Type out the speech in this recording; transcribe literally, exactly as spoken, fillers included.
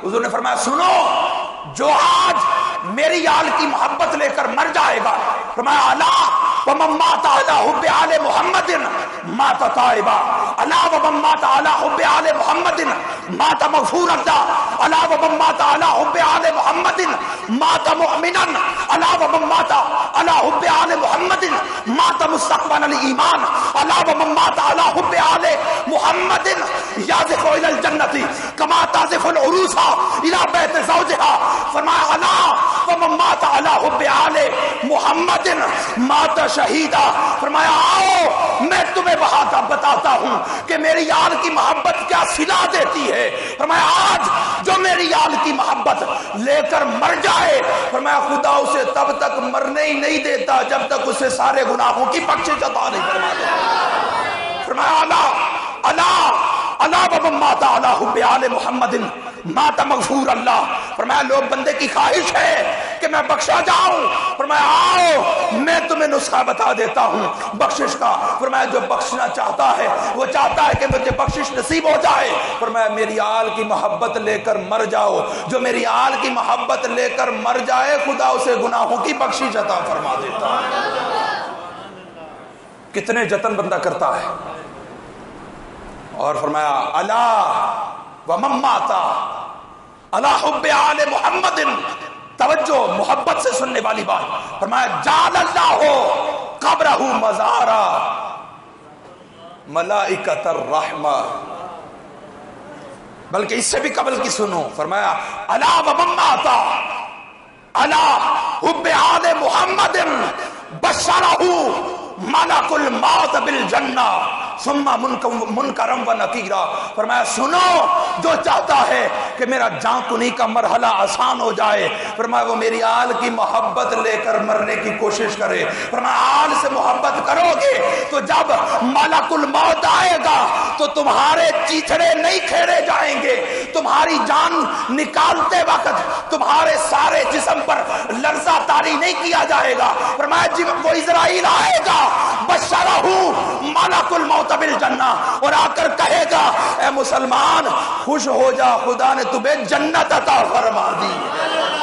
حضور نے فرمایا سنو، جو آج میری آل کی محبت لے کر مر جائے گا، فرمایا الا ومن مات علی حب آل محمد مات تائبا، الا ومن مات علی حب آل محمد مات مغفورا، الا ومن مات علی حب آل محمد مات مؤمنا، الا ومن مات علی حب آل محمد مات مستقبل الایمان، الا ومن مات علی حب آل محمد یازف الى الجنة کما تعزف العروس الى بیت زوجها، فرمایا الا ومن مات علی حب آل محمد مات شہیدا، فرمایا آؤ میں تمہیں بتاتا ہوں کہ میری آل کی محبت کیا صلہ دیتی ہے۔ فرمایا آج جو میری آل کی محبت لے کر مر جائے، فرمایا خدا اسے تب تک مرنے ہی نہیں دیتا جب تک اسے سارے گناہوں کی بخشش عطا نہیں فرما دیتا۔ فرمایا اللہ اللہ اللہ ومن مات علی حب آل محمد مات مغفور اللہ، فرمایا لوگ بندے کی خواہش ہے کہ میں بخشا جاؤں، فرمایا آؤ میں تمہیں نسخہ بتا دیتا ہوں بخشش کا۔ فرمایا جو بخشنا چاہتا ہے وہ چاہتا ہے کہ مجھے بخشش نصیب ہو جائے، فرمایا میری آل کی محبت لے کر مر جاؤ، جو میری آل کی محبت لے کر مر جائے خدا اسے گناہوں کی بخشش عطا فرما دیتا ہے۔ کتنے جتن بندہ کرتا ہے، اور فرمایا الا ومن مات علی حب آل محمد، توجہ محبت سے سننے والی بات، فرمایا جعل اللہ قبرہ مزارا ملائکۃ الرحمہ، بلکہ اس سے بھی قبل کی سنو، فرمایا الا ومن مات علی حب آل محمد بشرہ ملک الموت بالجنہ ثم منکرم و نکیرا، فرمایا سنو جو چاہتا ہے کہ میرا جان کنی کا مرحلہ آسان ہو جائے، فرمایا وہ میری آل کی محبت لے کر مرنے کی کوشش کرے۔ فرمایا آل سے محبت کرو گے تو جب ملک الموت آئے گا تو تمہارے چیچڑے نہیں کھیڑے جائیں گے، تمہاری جان نکالتے وقت تمہارے سارے جسم پر لرزہ طاری نہیں کیا جائے گا۔ فرمایا جب وہ اسرائیل آئے گا بشرہ ملک الموت بالجنہ، اور آ کر کہے گا اے مسلمان خوش ہو جا، خدا نے تمہیں جنت عطا فرما دی۔